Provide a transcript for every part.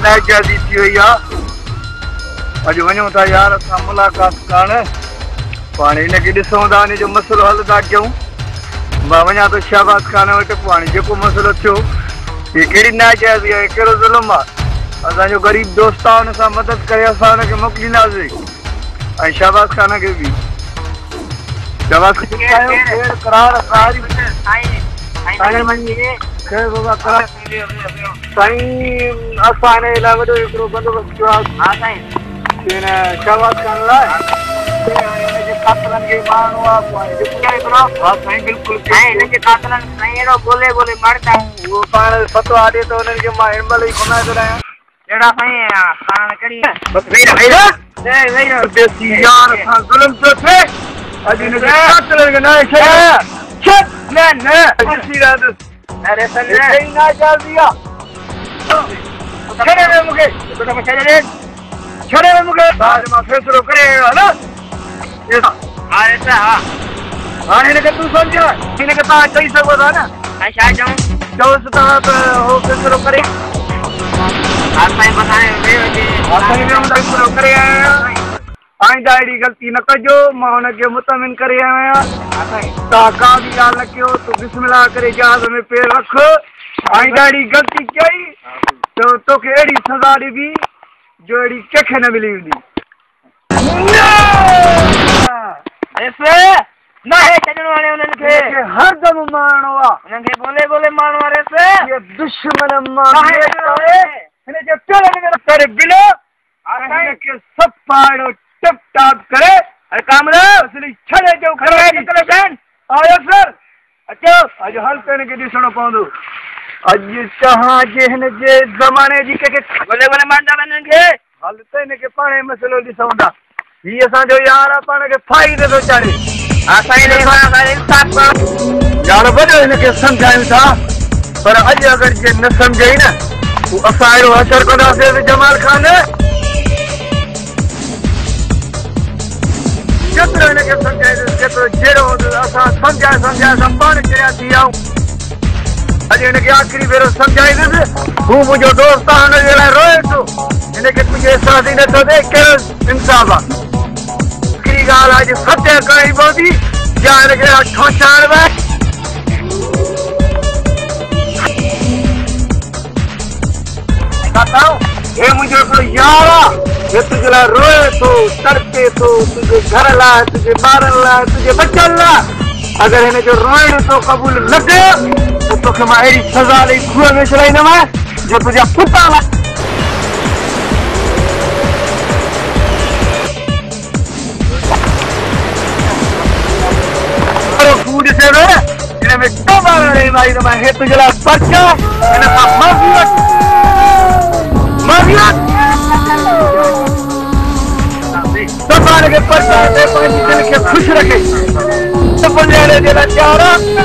नाइजादी थी वई आहे अॼु वञूं था यार असां मुलाक़ात करणु पाण हिनखे ॾिसूं था हिन जो मसइलो हल था कयूं मां वञा थो शहबाज़ खान वटि पोइ हाणे जेको मसइलो थियो हीअ कहिड़ी नाइजादी आहे कहिड़ो ज़ुल्म आहे असांजो ग़रीब दोस्त आहे हुन सां मदद करे असां हुनखे मोकिलींदासीं ऐं शहबाज़ खान खे बि शहबाज़ साईं असां हिन लाइ वॾो हिकिड़ो बंदोबस्तु कयो आहे शहबाज़ खान लाइ फैसलो करे हाणे हिनखे तूं सम्झ हिनखे तव्हां चई सघो था न चओसि तव्हां त उहो फैसलो करे करे आया आईंदा अहिड़ी ग़लती न कजो मां हुनखे मुतमिन करे आयो आहियां तव्हां का बि ॻाल्हि न कयो तूं बिस्मिल्लाह करे जहाज़ में पेर रख आईंदा अहिड़ी ग़लती कई त तोखे अहिड़ी सज़ा ॾिबी जो अहिड़ी कंहिंखे न मिली हूंदी हरदम मारणो आहे दुश्मन टिप टाप करे अॼु हल त हिनखे ॾिसणो पवंदो अॼु तव्हांजे हिन जे ज़माने जी कंहिंखे हल त हिनखे पाण मसइलो ॾिसूं था हीअ असांजो यार आहे पाण खे फ़ाइदे थो चाढ़े यार वॾो हिनखे सम्झायूं था पर अॼु अगरि जे न सम्झई न पोइ असां अहिड़ो असरु कंदासीं जमाल खान जेतिरो हिनखे सम्झाईंदुसि जेतिरो जहिड़ो असां सम्झाए असां पाण चरिया थी विया अॼु हिनखे आख़िरी भेरो सम्झाईंदुसि हू मुंहिंजो दोस्त आहे हुनजे लाइ रोए थो हिनखे तुंहिंजे अहसास ई नथो थिए कहिड़ो इंसाफ़ आहे हिकिड़ी ॻाल्हि आहे अॼु सत्य करणी पवंदी या हिनखे ठोचाइण में हे मुंहिंजो हिकिड़ो यार आहे हे तुंहिंजे लाइ रोए थो तड़पे थो तुंहिंजे घर लाइ तुंहिंजे ॿारनि लाइ तुंहिंजे बचनि लाइ अगरि हिन जो रोइण तो क़बूल न कयो त तोखे मां अहिड़ी सज़ा ॾेई खूह में छॾाईंदमि जो तुंहिंजा पुट लाइ हिन में हे तुंहिंजे लाइ पर्चा हिन खां पर्चा पंहिंजी दिलि खे ख़ुशि रखे जे लाइ तयार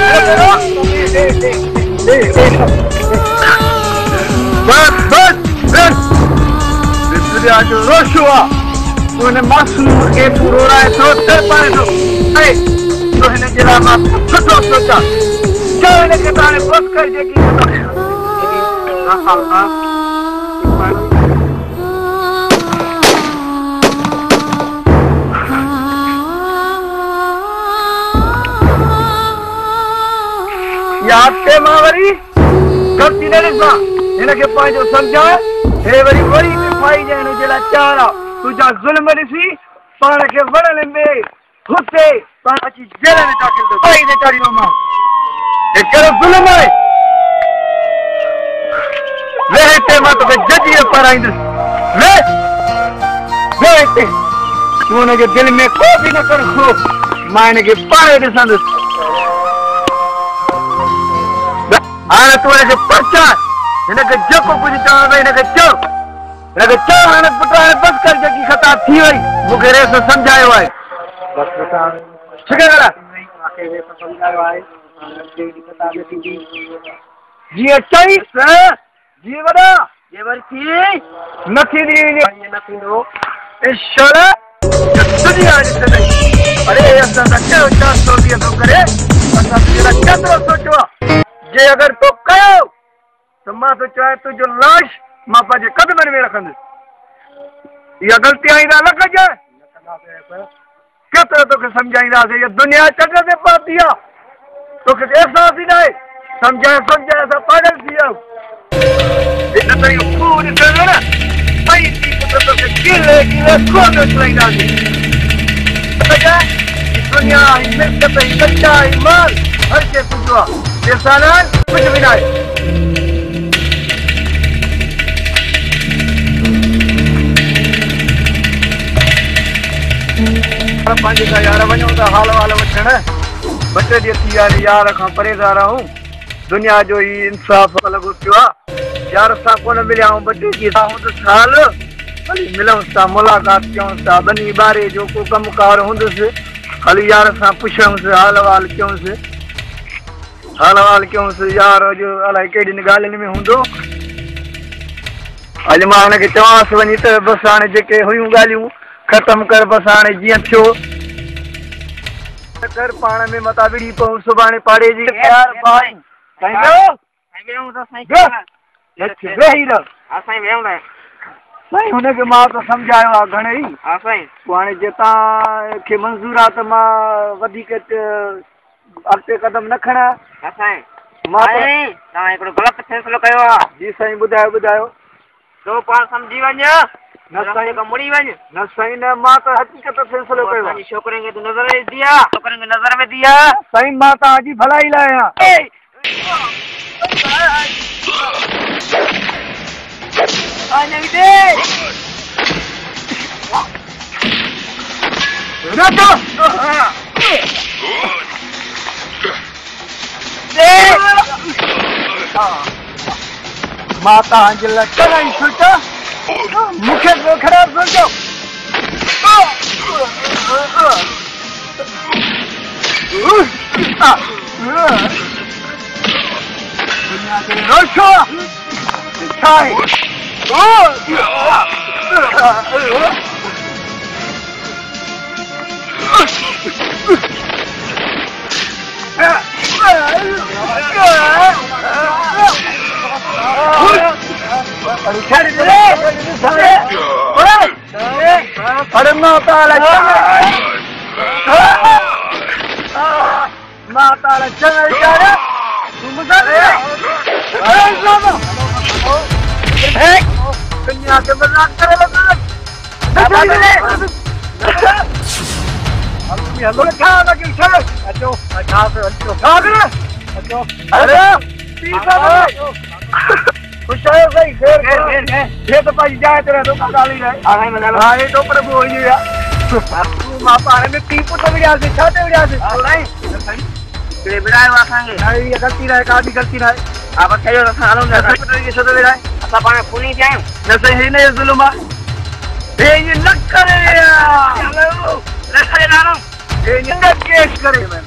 जो रोशो आहे हुन मासूम खे तूं रोराए थो पाए थो हिन जे लाइ मां सुठो सोचां चओ हिनखे त हाणे बस कर जेकी याद ते मां वरी ग़लती न ॾिसां हिनखे पंहिंजो सम्झाए हे वरी फाई ॾियण जे लाइ तयार आहे तुंहिंजा ज़ुल्म ॾिसी पाण खे वणण में हुते पाण अची जेल में दाख़िल थो फाई ते चाढ़ींदो मां हे कहिड़ो ज़ुल्म आहे वे हिते मां तोखे जजीअ पाराईंदुसि वे हिते तूं हुनजे दिलि में को बि न कर खो मां हिनखे पाण ॾिसंदुसि हाणे तूं हिनखे पर्चा हिनखे जेको कुझु चवणो हिनखे चओ हाणे पुट हाणे बसि कर जेकी ख़ता थी वई मूंखे रेस सम्झायो आहे जीअं चईसि जीअं वॾा न थींदी अरे असां त कहिड़ो 420 थो करे असां तुंहिंजे लाइ केतिरो सोचियो आहे जे अगरि तो कयो तो मां तो चाहे तुझो लाश मां पंहिंजे कदमनि में रखंदुसि। इहा ग़लती आईंदा न कजे। केतिरो तोखे सम्झाईंदासीं, इहा दुनिया चङ ते पहुती आहे, तोखे अहसास ई न आहे। सम्झाए असां पागल थी विया आहियूं। हिन त इहो खूह ॾिसंदो न, तोखे कीले खूह में चलाईंदासीं। दुनिया मिर्च ताईं कचा माल हर शइ कुझु आहे, पैसा न कुझु बि न आहे। पंहिंजे घर यार वञूं था हाल वाल वठण। ॿ टे ॾींहं थी विया यार खां परेशान रहूं। दुनिया जो ई इंसाफ़ लॻो पियो आहे। यार सां कोन मिलिया आहियूं, ॿ टे ॾींहं हूंदुसि हाल हली मिलूंसि था, मुलाक़ात कयूंसि था, ॿनी ॿारे जो को कमुकार हूंदुसि हली यार सां पुछूंसि, हाल वाल कयूंसि यार। अॼु अलाए कहिड़ियुनि ॻाल्हियुनि में हूंदो। अॼु मां हुनखे चवांसि वञी त बसि हाणे जेके हुयूं ॻाल्हियूं ख़तमु कर, बसि हाणे जीअं थियो कर, पाण में मता विड़ी पऊं सुभाणे पाड़े जी। साईं हुनखे मां त सम्झायो आहे घणेई। पोइ हाणे जे तव्हांखे मंज़ूर आहे त मां वधीक अॻिते कदम न खणां। मां तव्हां हिकिड़ो ग़लति फ़ैसिलो कयो आहे। जी साईं ॿुधायो। तो पाण सम्झी वञ न साईं, मुड़ी वञ न साईं। न मां त हक़ीक़त फ़ैसिलो कयो आहे। छोकिरे खे तूं नज़र विधी आहे, छोकिरनि खे नज़र विधी आहे। साईं मां तव्हांजी भलाई लाइ आहियां। मां तव्हांजे लाइ चङी सोचा, मूंखे ख़राबु सोचो। दुनिया खे रोशो छा आहे? अरे माता चङा वीचारा दुनिया खे मज़ाक करे खुश आयो सही ये तो भाई जाए तेरा तो गाली रहे आगे में हां ये तो प्रभु हो गया तू मां पारे में पी पुट विया से छाते विया से नहीं ते बिड़ाए वासांगे नहीं ये गलती रहे का भी गलती रहे आप कहियो न हालो न पुट के सद विड़ाए असा पाने खूनी जाए न सही है न जुल्म ए ये न करे हेलो रहे नानो ए न केस करे मैं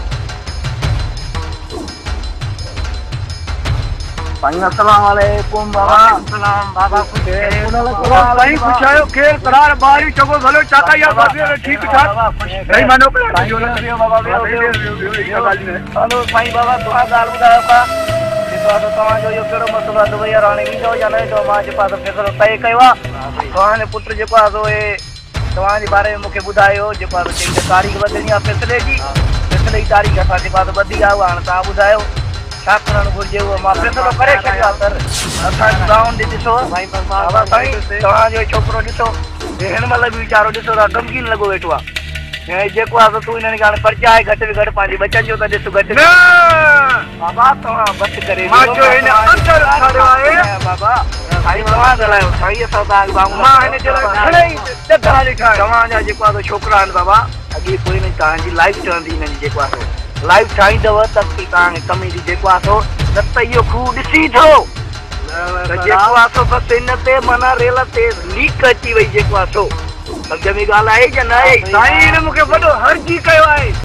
अस्सलाम वालेकुम बाबा। अस्सलाम बाबा भाई खुश आयो खेल करार बारी चगो भलो चाता या बाबे ठीक ठाक नहीं मानो पे जो ना बाबा हेलो साईं बाबा दुआ गाल बुधायो का तो तवा जो यो केड़ो मसलो तो भैया राणी जो या नहीं तो मां जे पास फैसलो तय कयो तवा ने पुत्र जे पास ए तवा जे बारे में मुके बुधायो जे पास तारीख बदलनी आ फैसले की फैसले की तारीख असा जे पास बदी आ हां ता बुधायो छा करण घुर्जे वो मां फैसलो करे छडिया सर असा ग्राउंड दिसो भाई बाबा साईं तवा जो छोकरो दिसो हेन मतलब विचारो दिसो गमगीन लगो वेठो आ ए जेको आ तू इने गाने परचा है घट भी घट पांजी बच्चन जो त दिसो घट ना बाबा तवा बस करे मां जो इने अंदर खड़ो है बाबा साईं तवा दलायो साईं सदा बाबू मां इने जो खड़े दधा लिखा तवा जा जेको आ छोकरा न बाबा अगी कोई नहीं तांजी लाइफ चंदी इने जेको आ लाइव ठाहींदव त तव्हांखे कमी जी जेको आहे सो न त इहो खूह ॾिसी थो जेको आहे सो बसि हिन ते माना रेल ते लीक अची वई जेको आहे सो सम्झ में ॻाल्हि आहे या न आहे साईं मूंखे वॾो हर्जी कयो आहे।